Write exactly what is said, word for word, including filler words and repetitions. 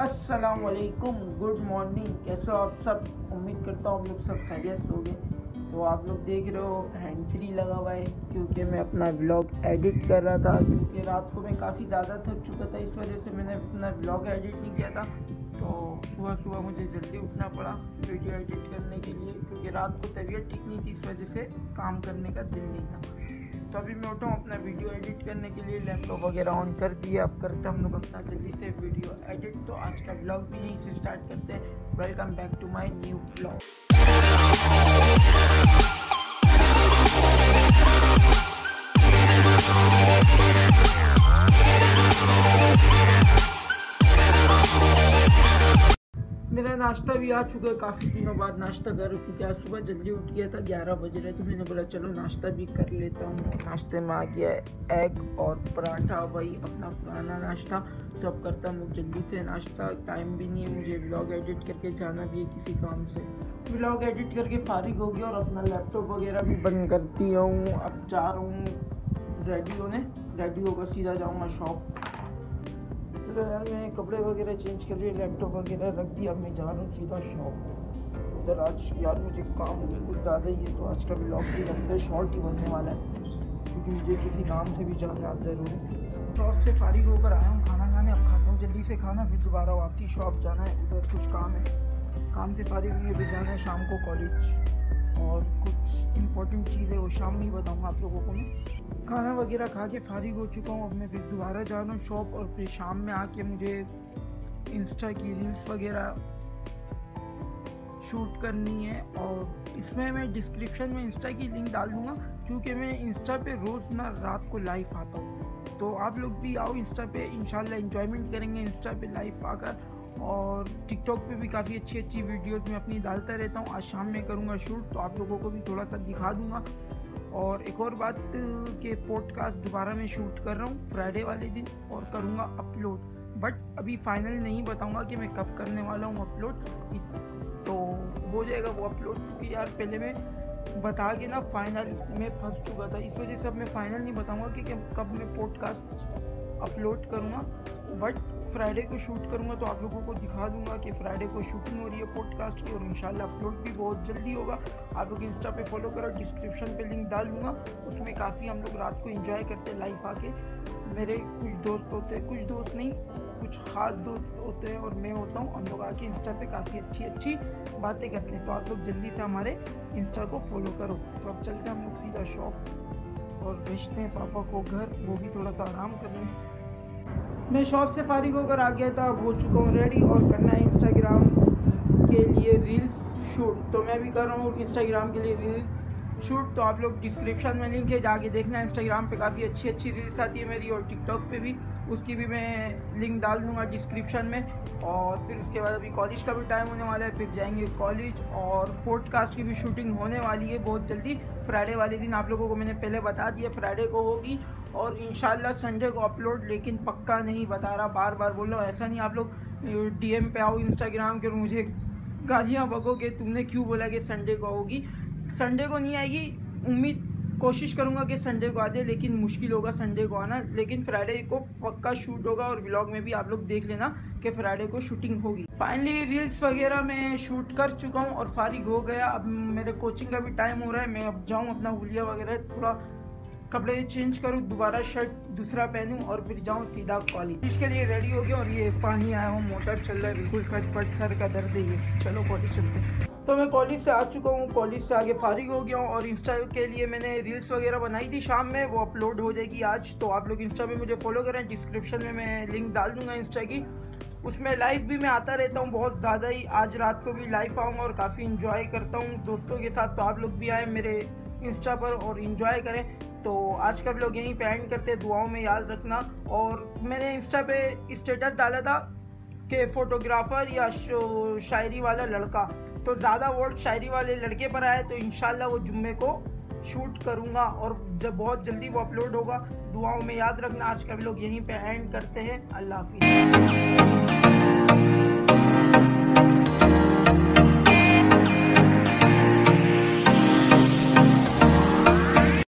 अस्सलाम वालेकुम, good morning. कैसे हो आप सब? उम्मीद करता हूँ आप लोग सब खैरियत से होंगे। तो आप लोग देख रहे हो हैंड फ्री लगा हुआ है क्योंकि मैं अपना व्लॉग एडिट कर रहा था, क्योंकि रात को मैं काफ़ी ज़्यादा थक चुका था, इस वजह से मैंने अपना व्लॉग एडिट नहीं किया था। तो सुबह सुबह मुझे जल्दी उठना पड़ा वीडियो एडिट करने के लिए, क्योंकि रात को तबीयत ठीक नहीं थी, इस वजह से काम करने का दिल नहीं था। तो अभी मैं उठा हूँ अपना वीडियो एडिट करने के लिए, लैपटॉप वगैरह ऑन कर दिया। अब करते हैं हम लोग अपना जल्दी से वीडियो एडिट। तो आज का व्लॉग भी यहीं से स्टार्ट करते हैं। Welcome back to my new vlog. मेरा नाश्ता भी आ चुका है, काफ़ी दिनों बाद नाश्ता कर, क्योंकि आज सुबह जल्दी उठ गया था, ग्यारह बज रहे, तो मैंने बोला चलो नाश्ता भी कर लेता हूँ। नाश्ते में आ गया है एग और पराठा, वही अपना पुराना नाश्ता। तो अब करता हूँ जल्दी से नाश्ता, टाइम भी नहीं है, मुझे व्लॉग एडिट करके जाना भी है किसी काम से। व्लॉग एडिट करके फारिग हो गया और अपना लैपटॉप वगैरह भी बंद कर दिया हूँ। अब जा रहा हूँ रेडी होने, रेडी होकर सीधा जाऊँगा शॉप। चलो यार, मैं कपड़े वगैरह चेंज कर लिए, लैपटॉप वगैरह रख दिया, अब मैं जा रहा हूँ सीधा शॉप उधर। आज यार मुझे काम कुछ ज़्यादा ही है, तो आज का व्लॉग भी लगता है शॉर्ट ही बनने वाला है, क्योंकि मुझे किसी काम से भी जाना ज़रूरी। शॉप से फारिग होकर आया हूँ खाना खाने, अब खाता हूँ जल्दी से खाना, फिर दोबारा वापसी शॉप जाना है, उधर कुछ काम है। काम से फारिग हुई अभी जाना है शाम को कॉलेज, और कुछ इम्पोर्टेंट चीज़ है वो शाम में ही बताऊँगा आप लोगों को। मैं खाना वगैरह खा के फारिग हो चुका हूँ, अब मैं फिर दोबारा जा रहा हूँ शॉप, और फिर शाम में आके मुझे इंस्टा की रील्स वगैरह शूट करनी है। और इसमें मैं डिस्क्रिप्शन में इंस्टा की लिंक डाल दूँगा, क्योंकि मैं इंस्टा पे रोज़ ना रात को लाइव आता हूँ। तो आप लोग भी आओ इंस्टा पे, इंशाल्लाह एंजॉयमेंट करेंगे इंस्टा पे लाइव आकर। और टिकटॉक पे भी काफ़ी अच्छी अच्छी वीडियोस मैं अपनी डालता रहता हूँ। आज शाम में करूँगा शूट, तो आप लोगों को भी थोड़ा सा दिखा दूँगा। और एक और बात के पॉडकास्ट दोबारा मैं शूट कर रहा हूँ फ्राइडे वाले दिन, और करूँगा अपलोड, बट अभी फाइनल नहीं बताऊँगा कि मैं कब करने वाला हूँ अपलोड। तो हो जाएगा वो अपलोड, क्योंकि यार पहले मैं बता के ना फाइनल में फंस चुका था, इस वजह से अब मैं फाइनल नहीं बताऊँगा कि कब मैं पॉडकास्ट अपलोड करूँगा, बट फ्राइडे को शूट करूँगा, तो आप लोगों को दिखा दूँगा कि फ्राइडे को शूटिंग हो रही है पॉडकास्ट की, और इंशाल्लाह अपलोड भी बहुत जल्दी होगा। आप लोग इंस्टा पे फॉलो करो, डिस्क्रिप्शन पे लिंक डाल दूँगा, उसमें काफ़ी हम लोग रात को एंजॉय करते हैं लाइव आके। मेरे कुछ दोस्त होते हैं, कुछ दोस्त नहीं, कुछ खास दोस्त होते हैं, और मैं होता हूँ, हम लोग आके इंस्टा पे काफ़ी अच्छी अच्छी बातें करते हैं। तो आप लोग जल्दी से हमारे इंस्टा को फॉलो करो। तो अब चलते हैं हम लोग सीधा शॉप और भेजते हैं पापा को घर, वो भी थोड़ा सा आराम कर लें। मैं शॉप से फारिग होकर आ गया था, अब हो चुका हूँ रेडी, और करना है इंस्टाग्राम के लिए रील्स शूट। तो मैं भी कर रहा हूँ इंस्टाग्राम के लिए रील्स शूट। तो आप लोग डिस्क्रिप्शन में लिंक है, जाके देखना है। इंस्टाग्राम पे काफ़ी अच्छी अच्छी रील्स आती है मेरी, और टिकटॉक पे भी, उसकी भी मैं लिंक डाल दूँगा डिस्क्रिप्शन में। और फिर उसके बाद अभी कॉलेज का भी टाइम होने वाला है, फिर जाएंगे कॉलेज, और पॉडकास्ट की भी शूटिंग होने वाली है बहुत जल्दी। फ्राइडे वाले दिन आप लोगों को मैंने पहले बता दिया, फ्राइडे को होगी, और इंशाल्लाह संडे को अपलोड, लेकिन पक्का नहीं बता रहा, बार बार बोल रहा हूँ। ऐसा नहीं आप लोग डीएम पे आओ इंस्टाग्राम के और मुझे गालियाँ बकोगे, तुमने क्यों बोला कि संडे को होगी। संडे को नहीं आएगी, उम्मीद कोशिश करूँगा कि संडे को आ जाए, लेकिन मुश्किल होगा संडे को आना। लेकिन फ्राइडे को पक्का शूट होगा, और व्लॉग में भी आप लोग देख लेना कि फ्राइडे को शूटिंग होगी। फाइनली रील्स वगैरह मैं शूट कर चुका हूँ और फारिग हो गया। अब मेरे कोचिंग का भी टाइम हो रहा है, मैं अब जाऊँ अपना हुलिया वगैरह, थोड़ा कपड़े चेंज करूँ, दोबारा शर्ट दूसरा पहनूँ, और फिर जाऊँ सीधा कॉलेज। इसके लिए रेडी हो गया, और ये पानी आया हुआ, मोटर चल रहा है, बिल्कुल खटपट, सर का दर्द है ये। चलो कॉलेज चलते हैं। तो मैं कॉलेज से आ चुका हूँ, कॉलेज से आगे फारिग हो गया हूँ, और इंस्टा के लिए मैंने रील्स वगैरह बनाई थी शाम में, वो अपलोड हो जाएगी आज। तो आप लोग इंस्टा पे मुझे फॉलो करें, डिस्क्रिप्शन में मैं लिंक डाल दूँगा इंस्टा की, उसमें लाइव भी मैं आता रहता हूँ बहुत ज़्यादा ही। आज रात को भी लाइव आऊँगा, और काफ़ी इंजॉय करता हूँ दोस्तों के साथ। तो आप लोग भी आए मेरे इंस्टा पर और इंजॉय करें। तो आज का व्लॉग यहीं पे एंड करते हैं, दुआओं में याद रखना। और मैंने इंस्टा पे स्टेटस डाला था कि फ़ोटोग्राफ़र या शायरी वाला लड़का, तो ज़्यादा वोट शायरी वाले लड़के पर आए, तो इंशाल्लाह वो जुम्मे को शूट करूँगा, और जब बहुत जल्दी वो अपलोड होगा। दुआओं में याद रखना। आज का व्लॉग यहीं पे एंड करते हैं। अल्लाह हाफिज़।